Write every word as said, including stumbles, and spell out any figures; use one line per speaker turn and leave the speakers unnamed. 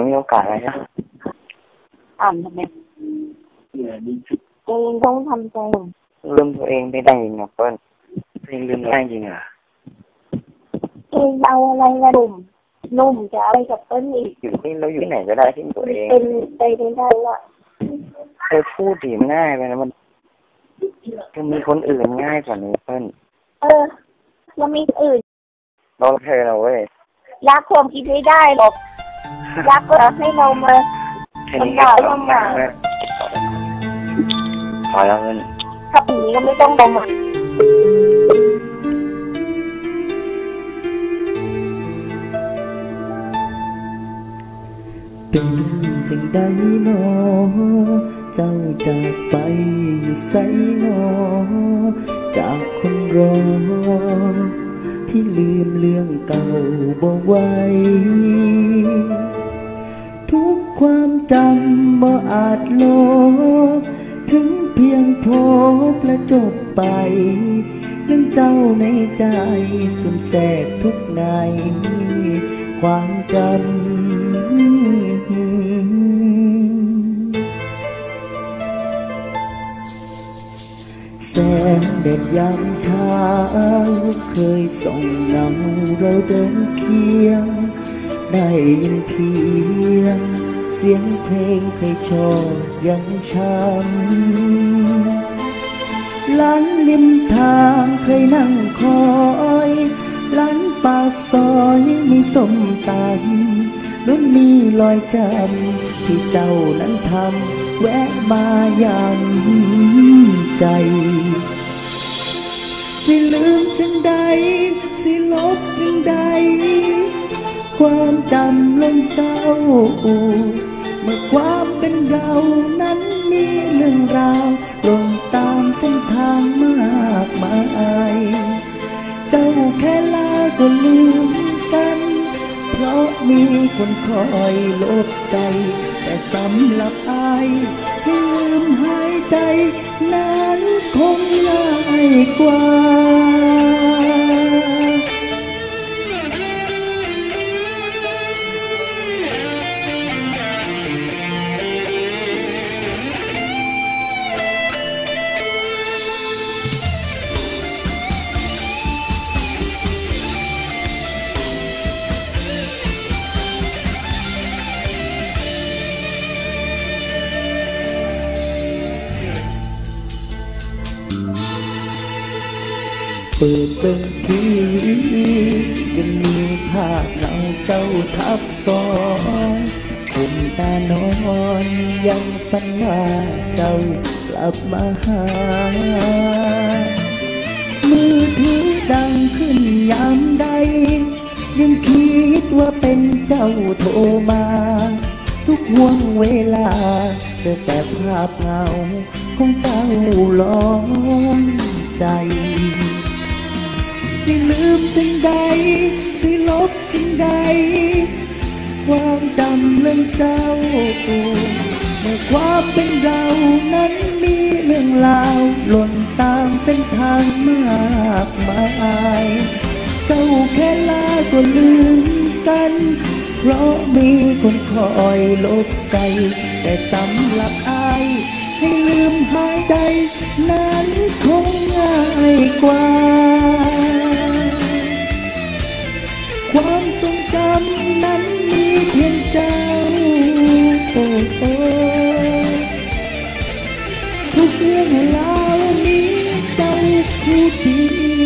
มีโอกาสอะไรนะ
อ่านทำไมตัวเองต้องทำใจ
ลืมตัวเองไม่ได้จริงนะเปิ้ลตัวเองลืมได้จริงอ่ะ
เองเอาอะไรละหนุ่มหนุ่มจะอะไรกับเปิ้ลอีก
อยู่ที่เราอยู่ไหนก็ได้ที่ตัวเอง
เป็นไปไม่ได้ละ
เธอพูดดีง่ายไปนะมันจะมีคนอื่นง่ายกว่านี้เปิ้ล
เออแล้วมีอื่น
เราเธอเราเว้ย
ยักความคิดไม่ได้หรอกยักก็ให้เรามาลำบากลำบาก
พอแล้วเปิ้ล
ถ้าอย่างนี้ก็ไม่ต้องลงอ่ะ
เป็นจังใดหนอเจ้าจากไปอยู่ไสหนอจากคนรอที่ลืมเรื่องเก่าบ่ไหวทุกความจำบ่อาจลบถึงเพียงพบและจบไปเรื่องเจ้าในใจซึมแทรกทุกในความจำแสงแดดยามเช้าเคยส่องเงาเราเดินเคียงได้ยินเพียงเสียงเพลงเคยชอบยังช้ำร้านริมทางเคยนั่งคอยร้านปากซอยมีส้มตำรุ่นนี้ลอยจำที่เจ้านั้นทำแวะมายำใจสิลืมจังใดสิลบจังใดความจำเรื่องเจ้าเมื่อความเป็นเรานั้นมีเรื่องราวลงตามเส้นทางมากมายเจ้าแค่ลาก็ลืมกันเพราะมีคนคอยลบใจแต่สำหรับอายให้ลืมหายใจนั้นคงง่ายกว่าเปิดเบิ่งทีวียังมีภาพเราเจ้าทับซ้อนคนตานอนยังฝันว่าเจ้ากลับมาหามือถือดังขึ้นยามใดยังคิดว่าเป็นเจ้าโทรมาทุกห่วงเวลาเจอแต่ภาพเงาของเจ้าล้อมใจสิลืมจังใดสิลบจังใดความจำเรื่องเจ้าเมื่อความเป็นเรานั้นมีเรื่องราวหล่นตามเส้นทางมากมายเจ้าแค่ลาก็ลืมกันเพราะมีคนคอยลบใจแต่สำหรับอายให้ลืมหายใจนั้นคงง่ายกว่าความทรงจำนั้นมีเพียงเจ้าโอ้โอ้ทุกเรื่องราวมีเจ้าผู้เดี